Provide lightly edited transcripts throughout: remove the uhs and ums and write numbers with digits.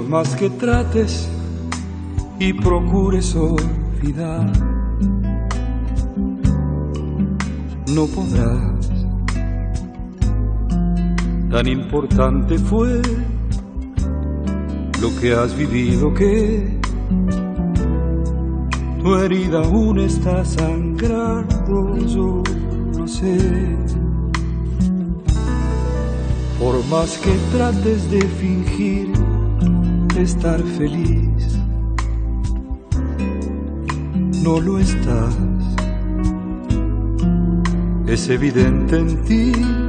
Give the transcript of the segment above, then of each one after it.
más que trates y procures olvidar, no podrás. Tan importante fue lo que has vivido que tu herida aún está sangrando, yo lo sé. Por más que trates de fingir estar feliz, no lo estás. Es evidente en ti,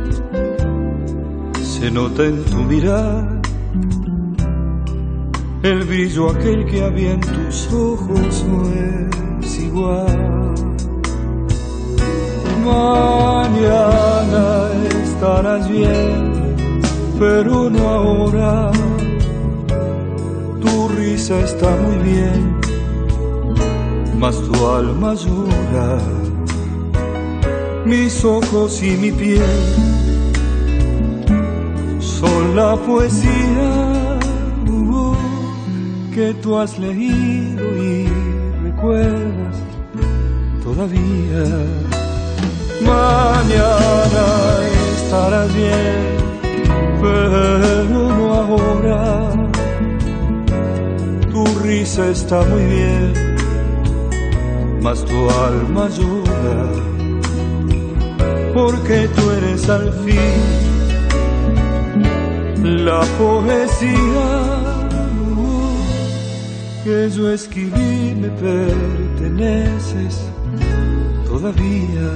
se nota en tu mirar el brillo aquel que había en tus ojos no es igual. Mañana estarás bien, pero no ahora. Tu risa está muy bien, mas tu alma llora. Mis ojos y mi piel son la poesía que tú has leído y recuerdas todavía. Mañana estarás bien, pero no ahora. Tu risa está muy bien, mas tu alma llora, porque tú eres al fin la poesía que yo escribí. Me perteneces todavía.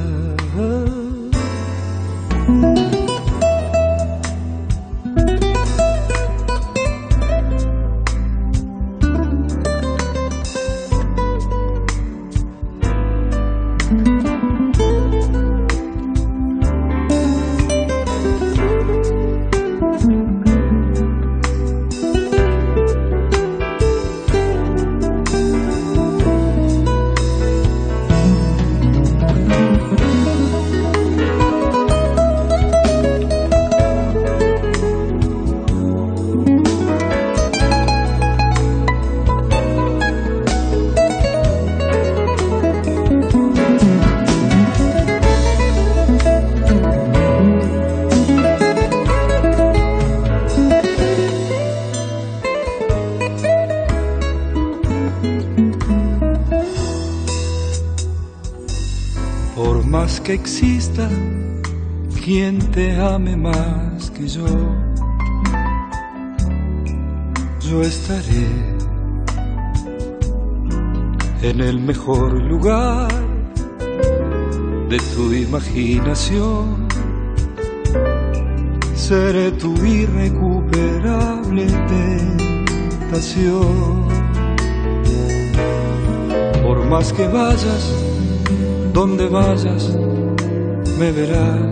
Por más que exista quien te ame más que yo estaré en el mejor lugar de tu imaginación. Seré tu irrecuperable tentación. Por más que vayas, donde vayas, me verás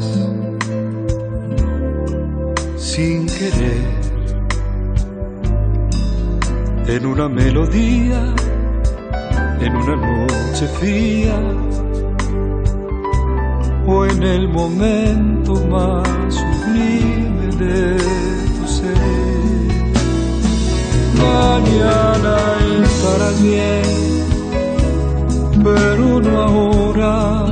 sin querer en una melodía, en una noche fría o en el momento más sublime de tu ser. Mañana estarás bien, pero no ahora.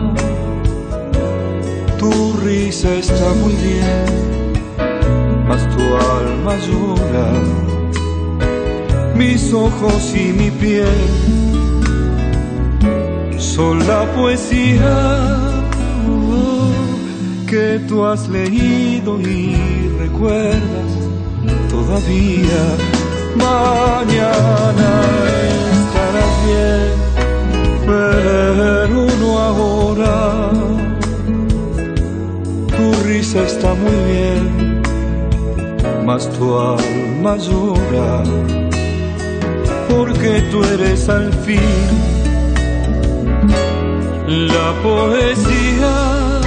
Tu risa está muy bien, mas tu alma llora. Mis ojos y mi piel son la poesía que tú has leído y recuerdas todavía. Mañana estarás bien, pero no ahora. Tu risa está muy bien, mas tu alma llora, porque tú eres al fin la poesía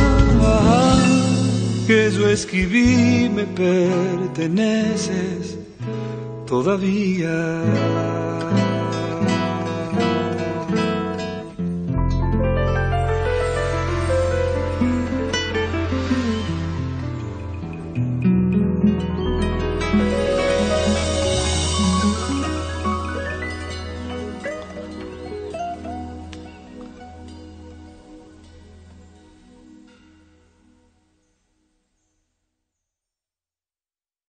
que yo escribí. Me perteneces todavía.